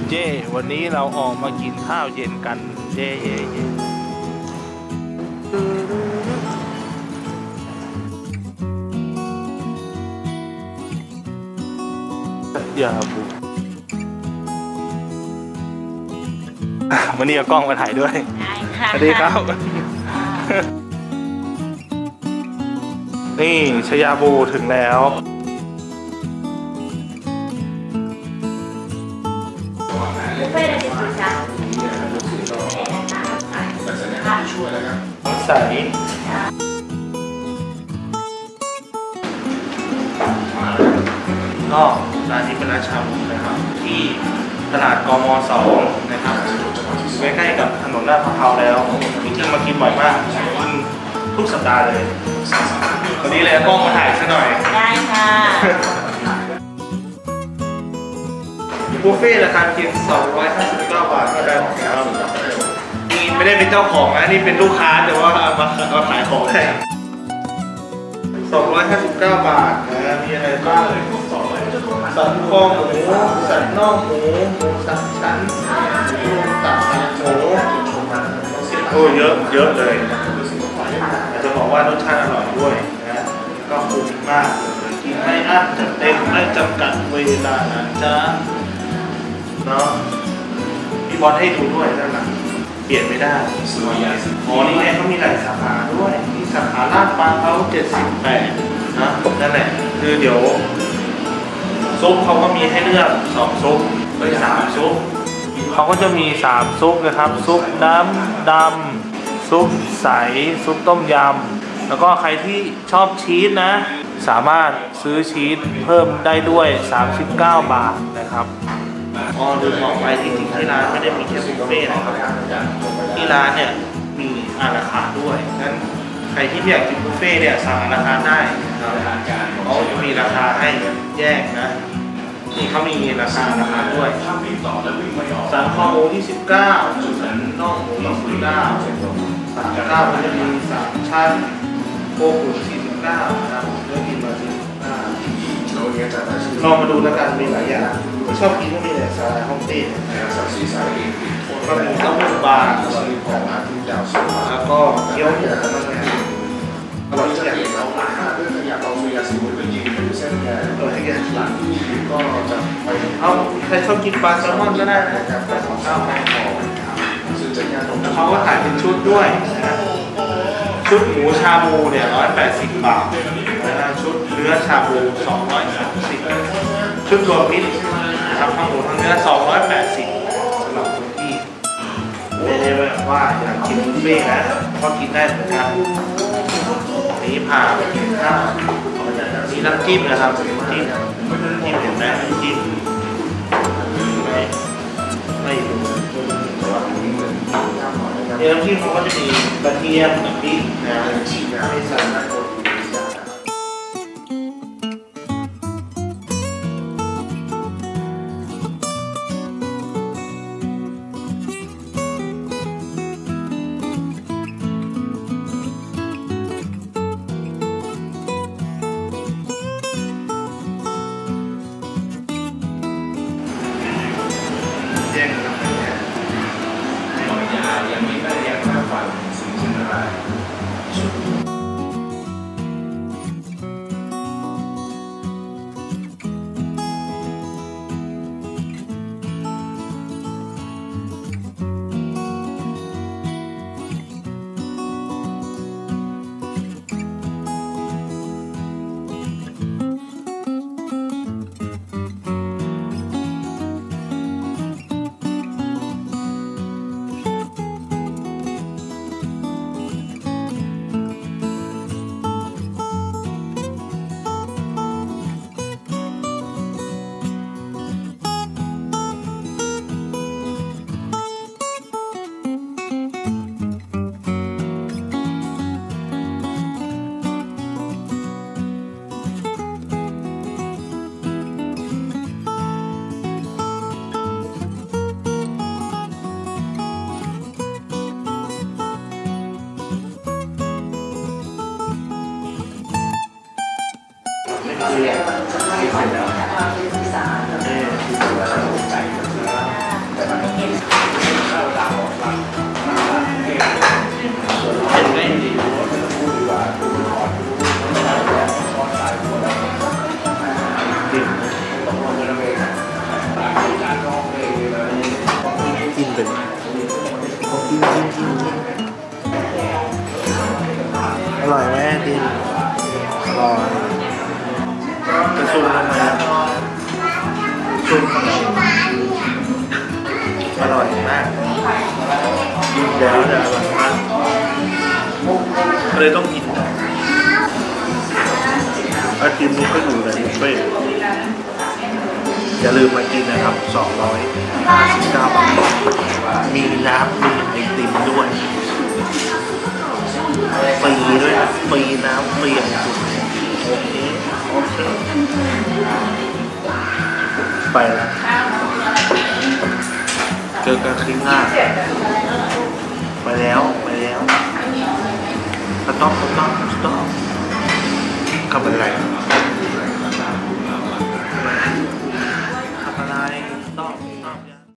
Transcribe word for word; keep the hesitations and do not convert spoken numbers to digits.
เย่วันนี้เราออกมากินข้าวเย็นกันเย่เย่เย่อย่าบุวันนี้เอากล้องมาถ่ายด้วยสวัสดีครับนี่ชยาบูถึงแล้วใส่ก็ร้านนี้เป็นร้านชาบูนะครับที่ตลาดกม.สองนะครับใกล้ๆกับถนนลาดพร้าวแล้วที่เที่ยวมากินบ่อยมากกินทุกสัปดาห์เลยวันนี้เลยกล้องมาถ่ายซะหน่อยได้ค่ะบุฟเฟ่ราคาเพียงสองร้อยห้าสิบเก้าบาทเท่านั้นครับนี่ไม่ได้เป็นเจ้าของนะนี่เป็นลูกค้าแต่ว่ามามาขายของแทนสองร้อยห้าสิบเก้าบาทนะมีอะไรบ้างสันคอหมูสันน่องหมูหมูสามชั้นหมูตับหมูโอ้เยอะเยอะเลยจะบอกว่ารสชาติอร่อยด้วยนะก็คุ้มมากกินไม่อั้นจัดเต็มไม่จำกัดเวลานะจ๊ะเนาะพี่บอลให้ดูด้วยนั่นแหละเปลี่ยนไม่ได้อ๋อนี่ไงเขามีหลายสาขาด้วยมีสาขาลาดพร้าวเจ็ดสิบแปดนะนั่นแหละคือเดี๋ยวซุปเขาก็มีให้เลือกสองซุปหรือสามซุปเขาก็จะมีสามซุปนะครับซุปน้ำดำซุปใสซุปต้มยำแล้วก็ใครที่ชอบชีสนะสามารถซื้อชีสเพิ่มได้ด้วยสามสิบเก้าบาทนะครับอ๋อลืมบอกไปจริงๆที่ร้านไม่ได้มีแค่บุฟเฟ่ต์นะครับที่ร้านเนี่ยมีอาราคาร์ทด้วยงั้นใครที่อยากกินบุฟเฟ่ต์เนี่ยสั่งอาราคาร์ทได้เขาจะมีราคาให้แยกนะนี่เขามีราคาราคาด้วยสันคอหมูที่สิบเก้าสันน่องหมูยี่สิบเก้าสามเก้ามันจะมีสามชั้นโคขุนสี่สิบเก้านะครับเนื้อกินมาสี่สิบเก้าลองมาดูแล้วกันมีหลายอย่างชอบกินก็มีแต่สาหร่ายฮ่องเต้ก็มีเต้าหู้ปลาแล้วก็เกี๊ยวหมูอร่อยทุกอย่างเราหลายตัวให้แกก็จะไปเอาใครชอบกินปลาแซลมอนก็ได้นะครับได้ของข้าวแพงของแล้วเขาก็ขายเป็นชุดด้วยนะชุดหมูชาบูเนี่ยร้อยแปดสิบบาทนะชุดเนื้อชาบูสองร้อยสามสิบชุดรวมมิตรนะครับทั้งหมูทั้งเนื้อสองร้อยแปดสิบสำหรับคนที่ไม่ได้แบบว่าอยากกินบุฟเฟ่ต์นะก็กินได้เหมือนกันนี้พาไปกินข้าวมีน้ำจิ้มนะครับจิ้มจิ้มเห็นไหมน้ำจิ้มไม่ไม่ดูในน้ำจิ้มเขาก็จะมีกระเทียมกับพริกนะไม่ใส่มากเรียนที่เสร็จแล้วที่สามเออที่สามใจเป็นไงดีกินเป็นกินกินกินกินอร่อยไหมดินอร่อยจะซูมทำไมซูมทำไมอร่อยมากกินแล้วจะอร่อยมากเลยต้องกินไอติมนี้ก็อยู่ในบุฟเฟ่ต์อย่าลืมมากินนะครับสองร้อยห้าสิบเก้าบาทมีน้ำมีไอติมด้วยฟรีด้วยนะฟรีน้ำฟรีไอติมโอเคโอเคไปแล้วเจอกันคลิปหน้าไปแล้วไปแล้วสต๊อปสต๊อปสต๊อปขับอะไร